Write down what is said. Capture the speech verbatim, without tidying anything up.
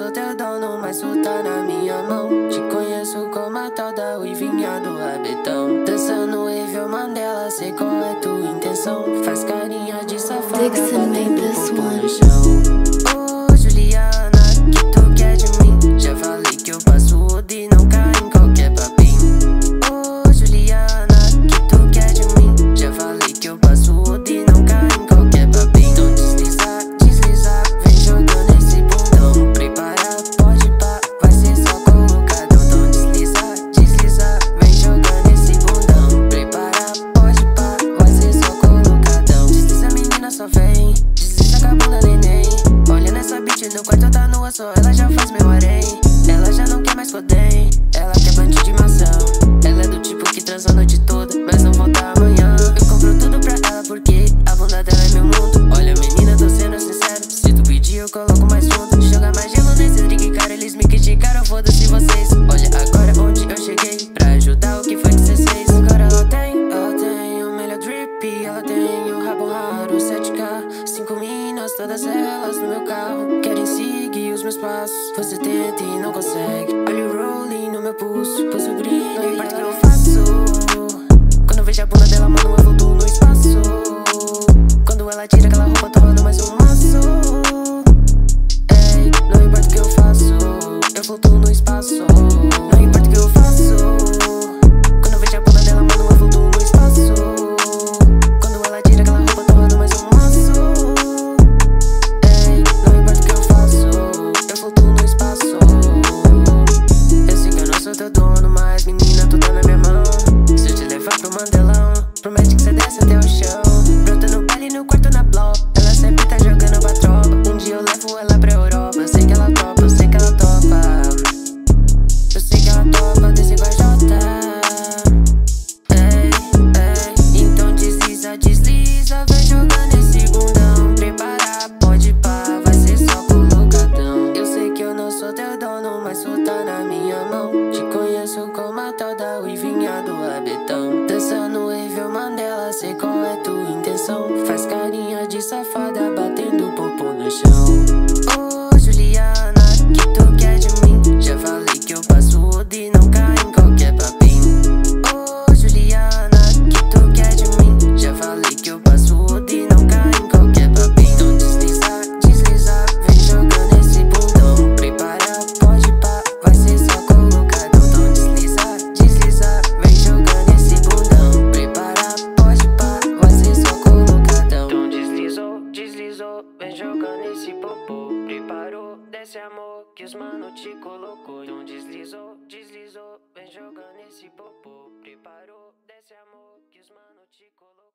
sou teu dono, mas tu tá na minha mão. Te conheço como a tal da uivinha do rabetão. Dançando Evil Mandela, sei qual é tua intenção. Faz carinha de safada, batendo o popô no chão. Ô Juliana, que tu quer de mim? Já falei que eu passo o dia e não cai em qualquer papinho. Ô Juliana, que tu quer de mim? Já falei que eu passo o dia e não cai em qualquer papinho. Então deslizar, deslizar, vem jogando esse bundão. Prepara, pode pá, vai ser só colocadão. Então deslizar, deslizar, vem jogando esse bundão. Prepara, pode pá, vai ser só colocadão. Desliza, menina, só vem. Desliza com a bunda, neném. Olha nessa bitch no quarto, tá nua, só ela já faz meu harém. Ela já não quer mais codem, ela quer bandido de maçã. Ela é do tipo que transa a noite toda, mas não volta amanhã. Eu compro tudo pra ela porque a bunda dela é meu mundo. Olha menina, tô sendo sincero, se tu pedir eu coloco mais fundo. Joga mais gelo nesse drink, cara, eles me criticaram, foda-se vocês. Olha agora onde eu cheguei, pra ajudar o que foi que cê fez. Agora ela tem, ela tem o melhor drip, ela tem o rabo raro, sete K, cinco minas, todas elas no meu carro. Querem seguir os meus passos, você tenta e não consegue. Olha o rolling no meu pulso, pois o brilho não importa o que eu faço. Quando eu vejo a bunda dela, mano, eu volto no espaço. Quando ela tira aquela roupa, tô rolando mais um maço. Ei, não importa o que eu faço, eu flutuo no espaço. Não importa o que eu faço. Quando eu vejo a bunda dela, mano, eu flutuo no espaço. Quando ela tira aquela roupa, tô rolando mais um maço. Ei, não importa o que eu faço, eu flutuo no espaço. Eu sei que eu não sou teu dono, mas menina, tu tá na minha mão. Se eu te levar pro Mandelão, promete que cê desce até o chão. Brota no baile, no quarto, na block, ela sempre tá jogando pra tropa. Um dia eu levo ela pra Europa, eu sei que ela topa, eu sei que ela topa. Eu sei que ela topa, descer com a Jota. Ei, ei, então desliza, desliza, vem jogando esse bundão. Prepara, pode pá, vai ser só colocadão. Eu sei que eu não sou teu dono, mas tu tá na minha mão. Te conheço como a tal da uivinha do rabetão. Dançando Evil Mandela, sei qual é tua intenção. Faz carinha de safada, batendo o popô no chão. Ô Juliana, que tu quer de mim? Já falei que eu passo o dia e não cai em qualquer papinho. Ô Juliana, que tu quer de mim? Já falei que eu passo o dia e não cai em qualquer papinho. Então deslizar, deslizar, vem jogando esse bundão. Prepara, pode pá, vai ser só colocadão. Então deslizar, deslizar, vem jogando esse bundão. Prepara, pode pá, vai ser só colocadão. Então deslizou, deslizou, vem jogando esse popô. Preparou desse amor que os mano te colocou. Então deslizou, deslizou, vem jogando esse popô. Preparou desse amor que os mano te colocou.